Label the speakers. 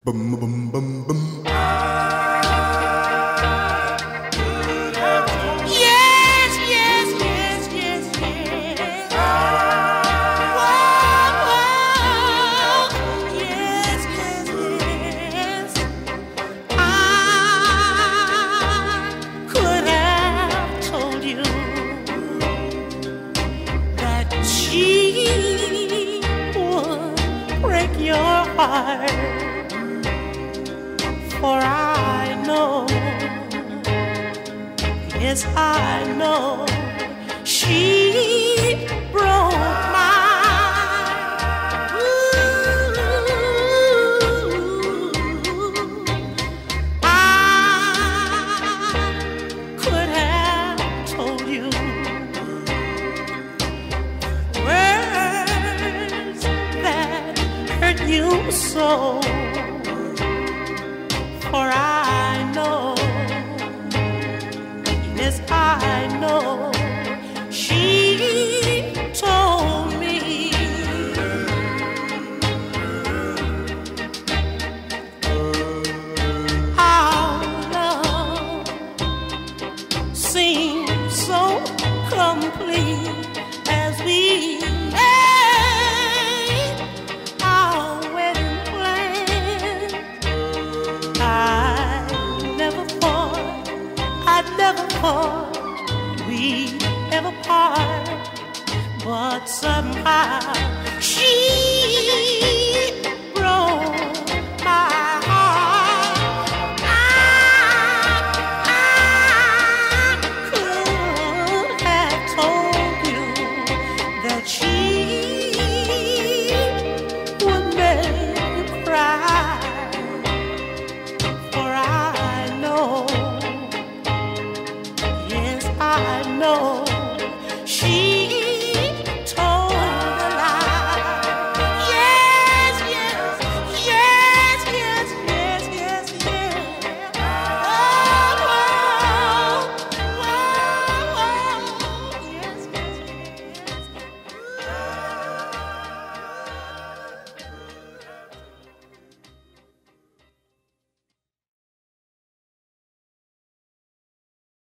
Speaker 1: Bum, bum, bum, bum.
Speaker 2: Yes, yes, yes, yes, yes. Whoa, whoa. Yes, yes, yes. I could have told you that she would break your heart. For I know, yes, I know, she broke mine. Ooh, I could have told you words that hurt you so. For I know, yes, I know, she told me our love seemed so complete as we made our wedding plan. I'd never thought we'd ever part, but somehow she